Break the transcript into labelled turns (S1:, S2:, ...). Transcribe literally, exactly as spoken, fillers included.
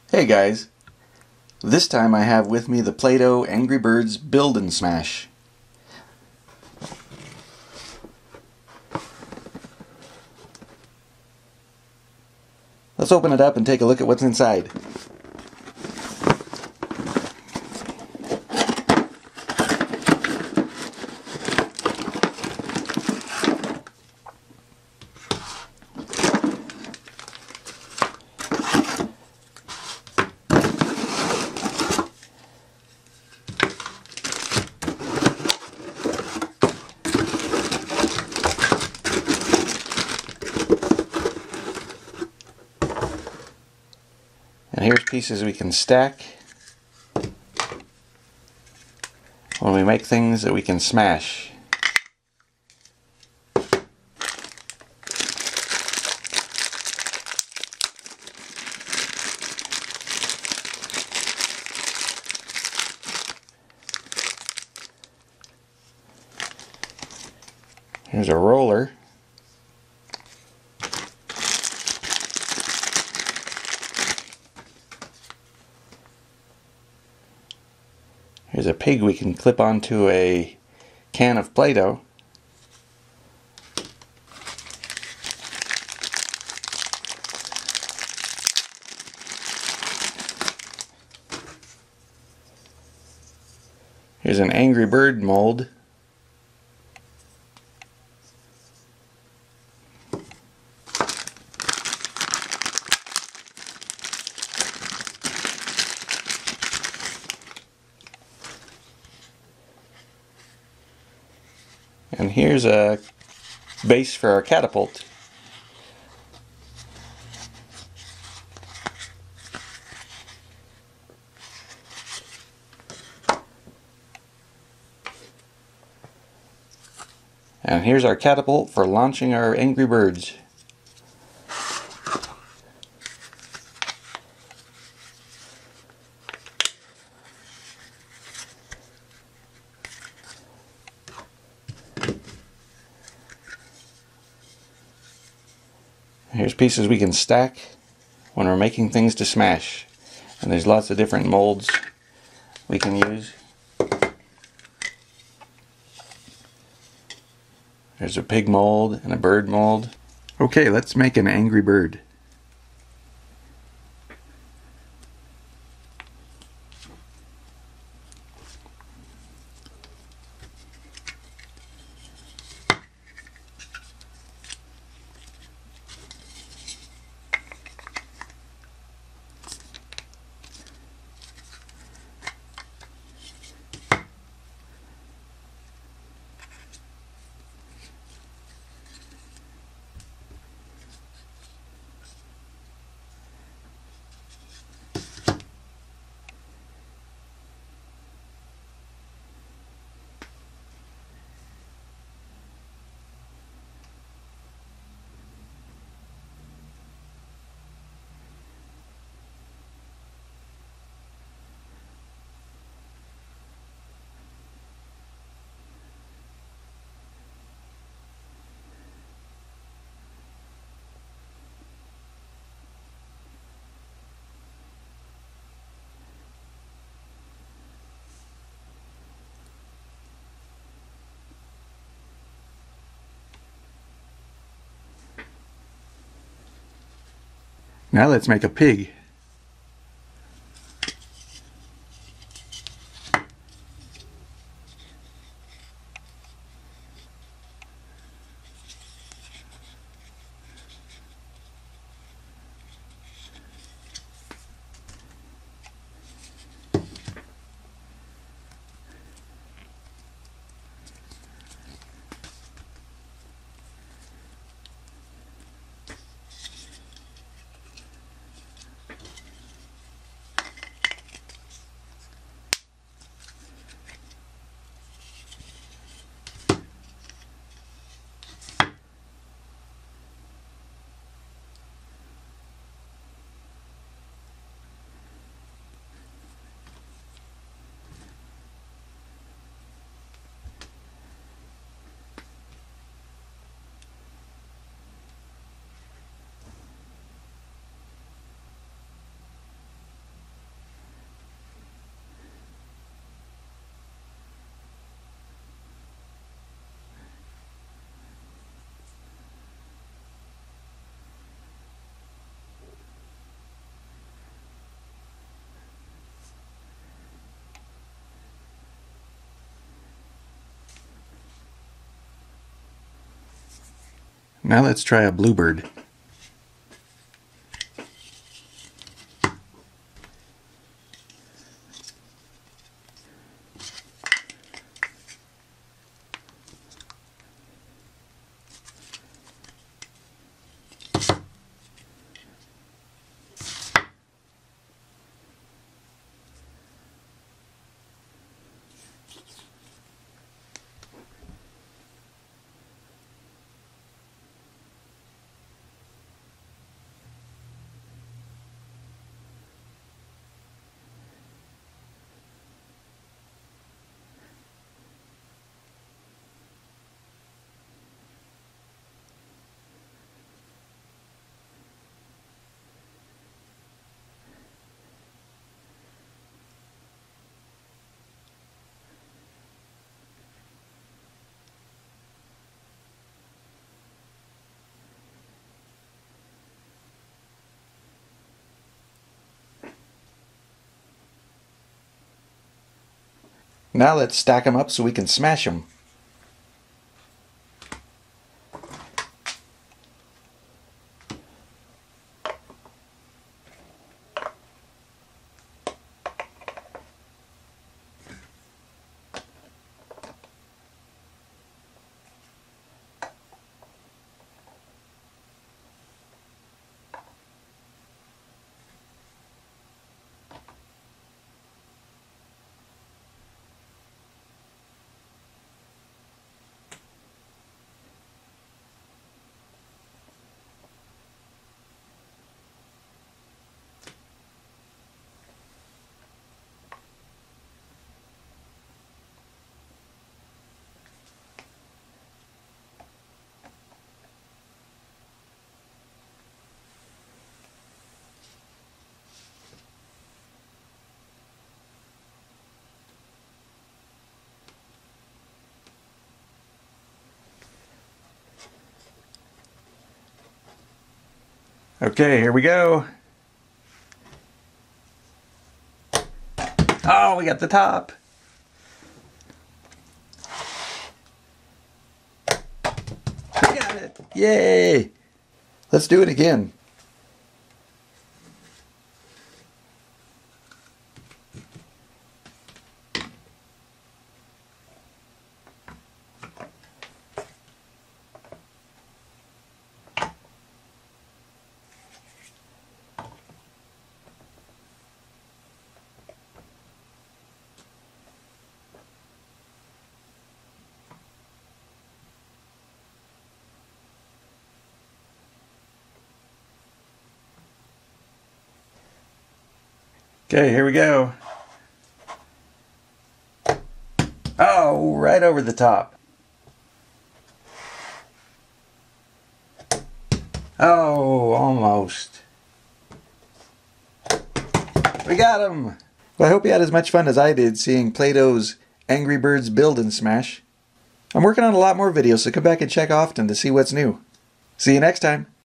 S1: Hey guys, this time I have with me the Play-Doh Angry Birds Build and Smash. Let's open it up and take a look at what's inside. And here's pieces we can stack when we make things that we can smash. Here's a roller. Here's a pig we can clip onto a can of Play-Doh. Here's an Angry Bird mold. And here's a base for our catapult. And here's our catapult for launching our Angry Birds. Here's pieces we can stack when we're making things to smash. And there's lots of different molds we can use. There's a pig mold and a bird mold. Okay, let's make an Angry Bird. Now let's make a pig. Now let's try a bluebird. Now let's stack them up so we can smash them. Okay, here we go. Oh, we got the top. We got it. Yay! Let's do it again. Okay, here we go. Oh, right over the top. Oh, almost. We got him! Well, I hope you had as much fun as I did seeing Play-Doh's Angry Birds Build and Smash. I'm working on a lot more videos, so come back and check often to see what's new. See you next time!